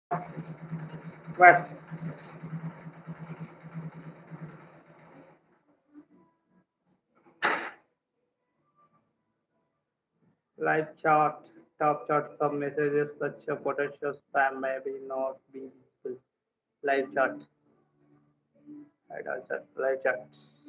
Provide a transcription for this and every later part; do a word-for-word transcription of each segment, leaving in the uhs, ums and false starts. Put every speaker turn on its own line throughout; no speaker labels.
West. Live chart. Top chart sub messages such a potential spam may be not be visible. Live chart. I don't chat. Live chat.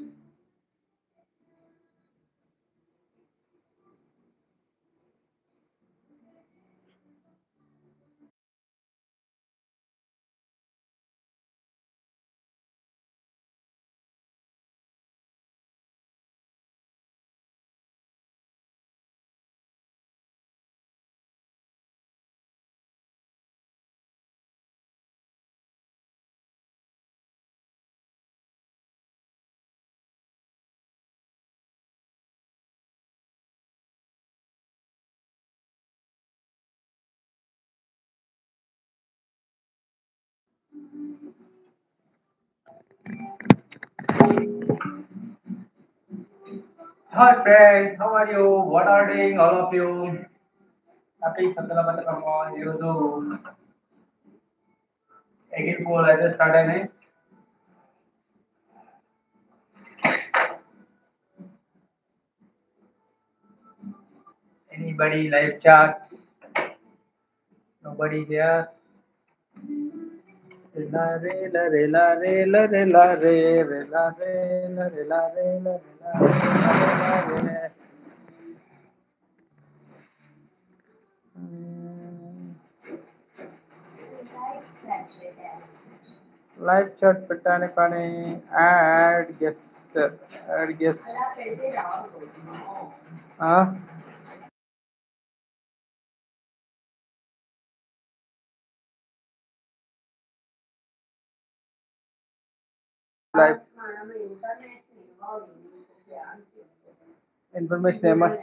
Hi friends, how are you? What are doing all of you? Happy Satala Batakama, you do. Again, for I just started. Anybody live chat? Nobody here. La re la re la re la re la re re la re la re la re la re la re la re la re. Hmm. Live chat పెట్టాను కానీ add guest add guest ఆ live information ఏమో